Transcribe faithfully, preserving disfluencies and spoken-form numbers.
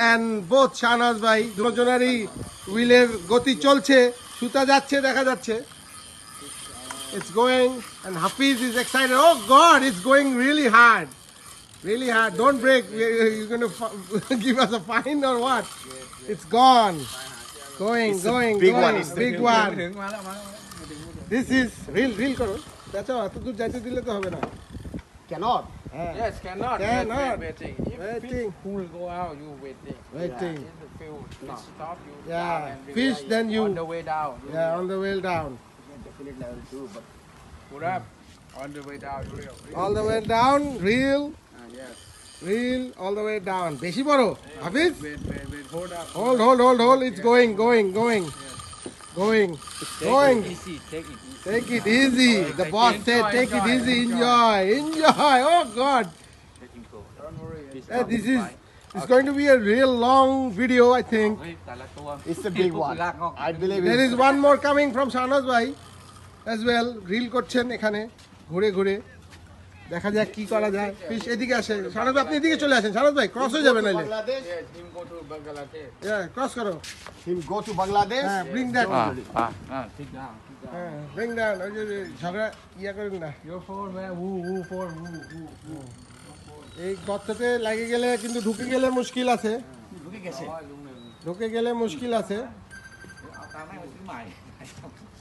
and both Shahnaz ভাই দুজনেরই হুইলের গতি চলছে, সুতা যাচ্ছে দেখা যাচ্ছে। It's going and Hafiz is excited. Oh God, it's going really hard. Really hard. Don't break. You're going to give us a fine or what? It's gone. Going, going, big going. one. It's the Big one. This is real, real karo. That's all. এত দূর যাইতে দিলে তো হবে না। Cannot. Yes, cannot. Cannot. Wait, waiting. If Waiting. fish pool go out, you waiting. Waiting. If the field no. stop, you Yeah. down and bring Fish, it then you- on the way down. You Yeah, on the way down. Definitely I will do, but put up on the way down. Real. real. All the way down, reel, Ah, yes. reel, all the way down. বেশি বড়, Hafiz? Wait, wait, wait. Hold up. Hold, hold, hold, hold. It's going, going, going. Going, going. Easy. Take it easy. Take it easy. The boss said, take it easy. Enjoy, enjoy. Oh God. Don't worry. Eh, this is it's going to be a real long video, I think. it's a big one. I believe There it. is one more coming from Shahnaz ভাই as well. Reel করছেন এখানে ঘুরে ঘুরে, দেখা যাক কি করা যায়। ফিশ এদিকে আসে, শাহনাজ ভাই আপনি এদিকে চলে আসেন। শাহনাজ ভাই ক্রস হয়ে যাবে নাইলে। Bangladesh. Yes, him go to Bangladesh. হ্যাঁ ক্রস করো। Him go to Bangladesh. হ্যাঁ bring that. Ah, ah, ah. Take down. Take down. হ্যাঁ ব্রিং দ্যাট। ওই যে ঝগড়া ইয়া করেন না। Your phone, man. Woo, woo, phone, woo, woo, woo. এই গর্ততে লাগে গেলে কিন্তু ঢুকে গেলে মুশকিল আছে, ঢুকে গেলে মুশকিল আছে।